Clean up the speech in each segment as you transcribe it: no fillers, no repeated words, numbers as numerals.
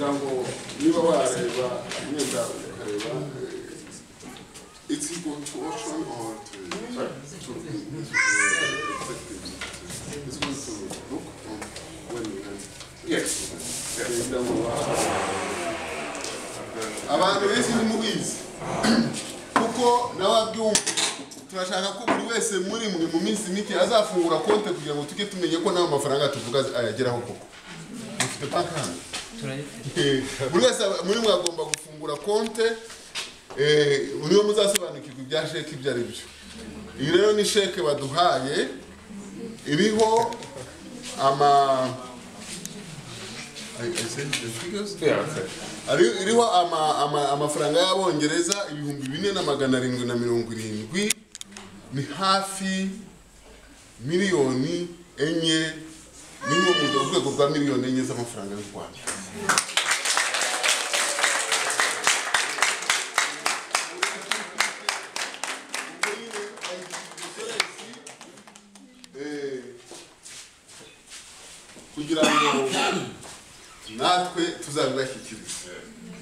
ngo niba wareba mwenda ukareba it's equal to ocean or to it's going to look on when you have yes abantu bese ni mubizi kuko nawabyumva turashaka ko buri wese muri mu minsi mike azafungura konte kugira ngo tuke tumenye ko nawe amafaranga tuvuga ayageraho koko ufite pankani buri wese muri mwagomba gufungura konte uriyo muzasobanukirwa ibya sheke ibyo ari byo iyi rero ni sheke baduhaye iriho iriho amafaranga y'abongereza 4,770 ni hafi miliyoni 4 ni mu rwego rwa miliyoni 4 z'amafaranga y'u Rwanda. Kugira ngo natwe tuzabibashyikirize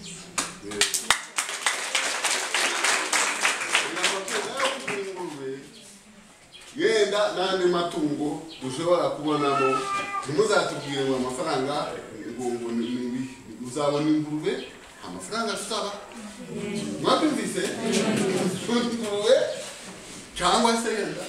yenda n'andi matungo dushobora kubonamo ntimuzatubwire ngo amafaranga ngo uzabona ingurube amafaranga tutaba mwabyumvise ingurube cyangwa se yenda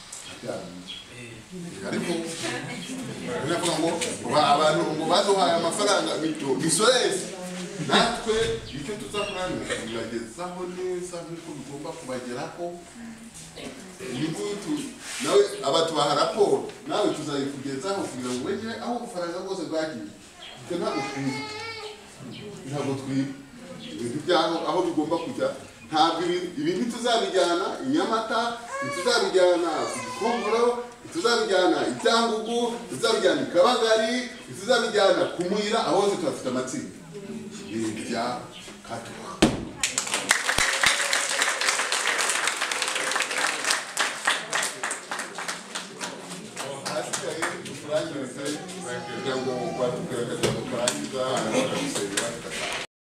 ariko navuga ngo abantu ngo baduhaye amafaranga bisoreze natwe icyo tuzakorana kubagezaho neza nk'uko bigomba kubageraho n'ubutu nawe abatubaha raporo nawe tuzayikugezaho kugira ngo wegere aho ubufaranga bwose bwagiye ntabwo twiba ibintu byaho aho bigomba kujya ntabwo ibintu tuzabijyana inyamata tuzabijyana Gikongoro tuzabijyana Icyangugu tuzabijyana Kabagari tuzabijyana Kumuyira aho hose turafite amatsinda bya Kaduha